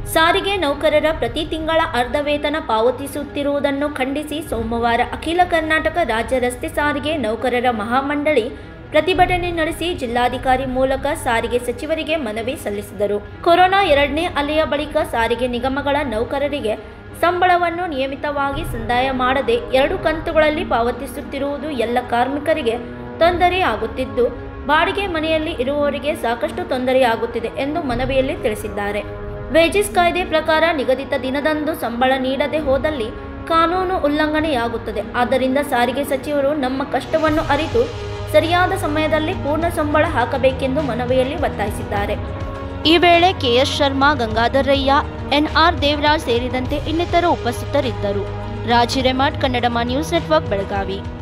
ಸಾರಿಗೆ ನೌಕರರ ಪ್ರತಿ ತಿಂಗಳ ಅರ್ಧ ವೇತನ ಪಾವತಿಸುತ್ತಿರುವುದನ್ನು ಖಂಡಿಸಿ ಸೋಮವಾರ ಅಖಿಲ ಕರ್ನಾಟಕ ರಾಜ್ಯ ರಸ್ತೆ ಸಾರಿಗೆ ನೌಕರರ ಮಹಾಮಂಡಳಿ ಪ್ರತಿಭಟನೆ ನಡೆಸಿ ಜಿಲ್ಲಾಧಿಕಾರಿ ಮೂಲಕ ಸಾರಿಗೆ ಸಚಿವರಿಗೆ ಮನವಿ ಸಲ್ಲಿಸಿದರು. ಕೊರೋನಾ ಎರಡನೇ ಅಲೆಯ ಬಳಿಕ ಸಾರಿಗೆ ನಿಗಮಗಳ ನೌಕರರಿಗೆ ಸಂಬಳವನ್ನು ನಿಯಮಿತವಾಗಿ ಸಂದಾಯ ಮಾಡದೆ 2 ಕಂತುಗಳಲ್ಲಿ ಪಾವತಿಸುತ್ತಿರುವುದು ಎಲ್ಲ ಕಾರ್ಮಿಕರಿಗೆ ತೊಂದರೆಯಾಗುತ್ತಿದ್ದು, ಬಾಡಿಗೆ ಮನೆಯಲ್ಲಿ ಇರುವವರಿಗೆ ಸಾಕಷ್ಟು ತೊಂದರೆಯಾಗುತ್ತಿದೆ ಎಂದು ಮನವಿಯಲ್ಲಿ ತಿಳಿಸಿದ್ದಾರೆ. ವೇಜಸ್ ಕಾಯ್ದೆ ಪ್ರಕಾರ ನಿಗದಿತ ದಿನದಂದು ಸಂಬಳ ನೀಡದೆ ಹೋದಲ್ಲಿ ಕಾನೂನು ಉಲ್ಲಂಘನೆಯಾಗುತ್ತದೆ. ಆದ್ದರಿಂದ ಸಾರಿಗೆ ಸಚಿವರು ನಮ್ಮ ಕಷ್ಟವನ್ನು ಅರಿತು ಸರಿಯಾದ ಸಮಯದಲ್ಲಿ ಪೂರ್ಣ ಸಂಬಳ ಹಾಕಬೇಕೆಂದು ಮನವಿಯಲ್ಲಿ ಒತ್ತಾಯಿಸಿದ್ದಾರೆ. ಈ ವೇಳೆ ಕೆಎಸ್ ಶರ್ಮಾ, ಗಂಗಾಧರ್ ರಯ್ಯ, ಎನ್ಆರ್ ದೇವರಾಜ್ ಸೇರಿದಂತೆ ಇನ್ನಿತರರು ಉಪಸ್ಥಿತರಿದ್ದರು. Raj Hiremath, Kannadama news network, Belagavi.